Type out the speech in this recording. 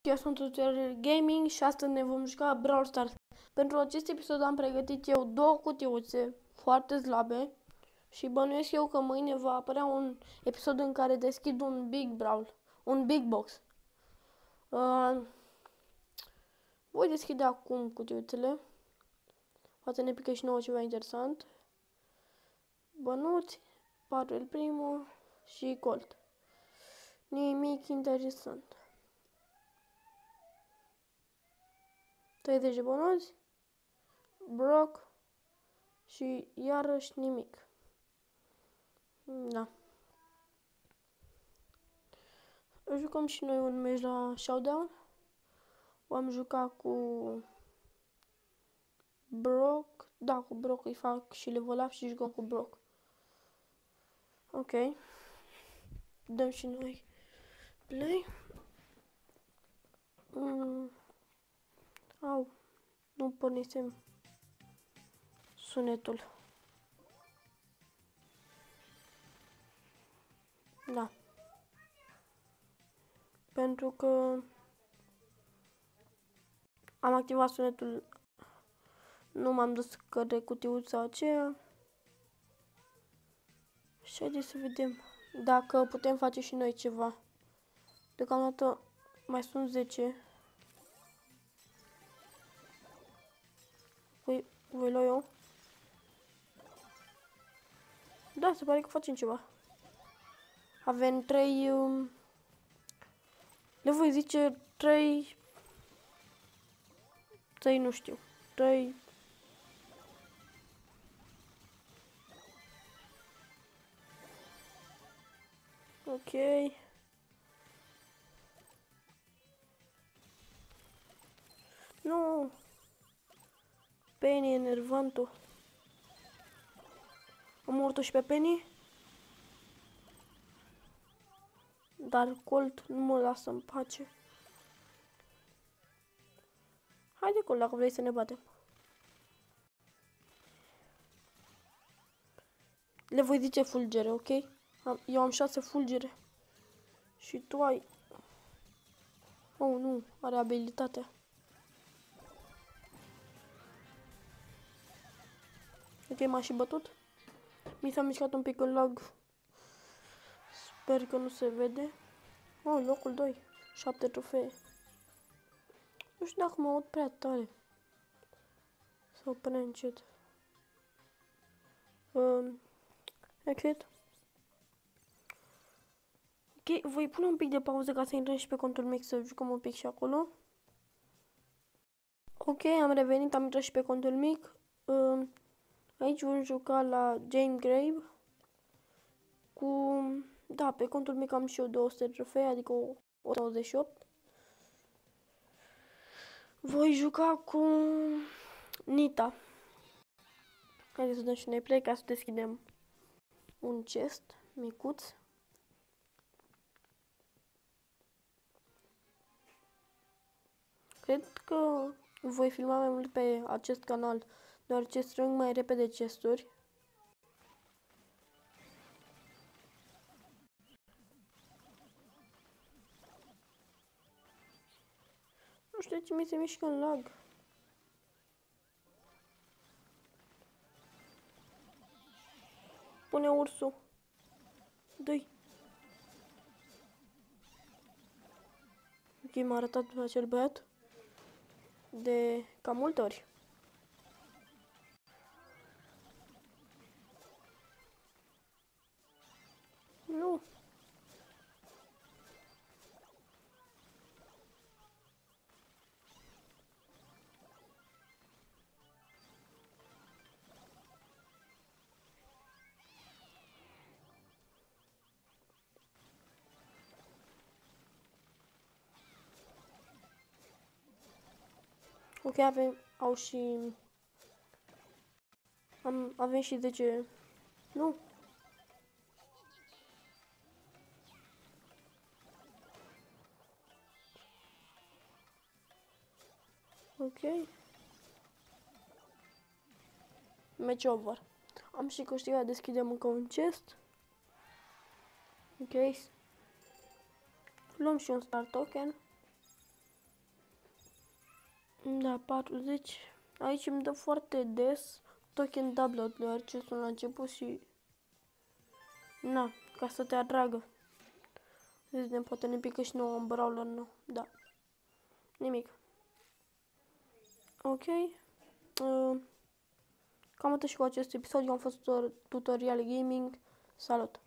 Eu sunt Tutorial Gaming și astăzi ne vom juca Brawl Stars. Pentru acest episod am pregătit eu două cutiuțe foarte slabe și bănuiesc eu că mâine va apărea un episod în care deschid un Big Brawl, un Big Box. Voi deschide acum cutiuțele. Poate ne pică și nouă ceva interesant. Bănuți, Patrol primul și Colt. Nimic interesant. 30 de bănuți, Brock și iarăși nimic. Da. Jucăm și noi un meci la Showdown. Am jucat cu Brock. Da, cu Brock îi fac și level up și jucăm cu Brock. Ok. Dăm și noi play. Au, nu pornisem sunetul. Da. Pentru că am activat sunetul, nu m-am dus către cutiuța aceea. Și haideți să vedem dacă putem face și noi ceva. Deocamdată mai sunt 10. Voi lua eu? Da, se pare că facem ceva. Avem 3... le voi zice 3... 3 nu știu. 3... Ok. Nu. Penny enervantul. Am omorât-o și pe Penny. Dar Colt nu mă lasă în pace. Haide, Colt, dacă vrei să ne batem. Le voi zice fulgere, ok? Eu am 6 fulgere. Și tu ai... Oh, nu, are abilitatea. Ok, m-a și bătut. Mi s-a mișcat un pic în lag. Sper că nu se vede. Oh, locul 2. 7 trofee. Nu știu dacă mă aud prea tare. Sau prea încet. Exit. Ok, voi pune un pic de pauză ca să intrăm și pe contul mic să jucăm un pic și acolo. Ok, am revenit, am intrat și pe contul mic. Aici vom juca la Jane Grave. Cu... Da, pe contul mic am și eu 200 trofee, adică 128. Voi juca cu Nita. Haideți să dăm și noi play ca să deschidem un chest micuț. Cred că voi filma mai mult pe acest canal, deoarece strâng mai repede chesturi. Nu știu ce mi se mișcă în lag. Pune ursul. Dă-i. Ok, m-a arătat acel băiat de cam multe ori. Nu. Ok, avem și 10. Nu. Ok. Match over. Am și câștigat, deschidem încă un chest. Ok. Luăm și un star token. Da, 40. Aici îmi dă foarte des token download, deoarece sunt la început și... Na, ca să te atragă. Vedem, poate ne pică și nouă un brawler nou. Da. Nimic. Ok. Cam atât și cu acest episod. Eu am fost tutorial gaming. Salut!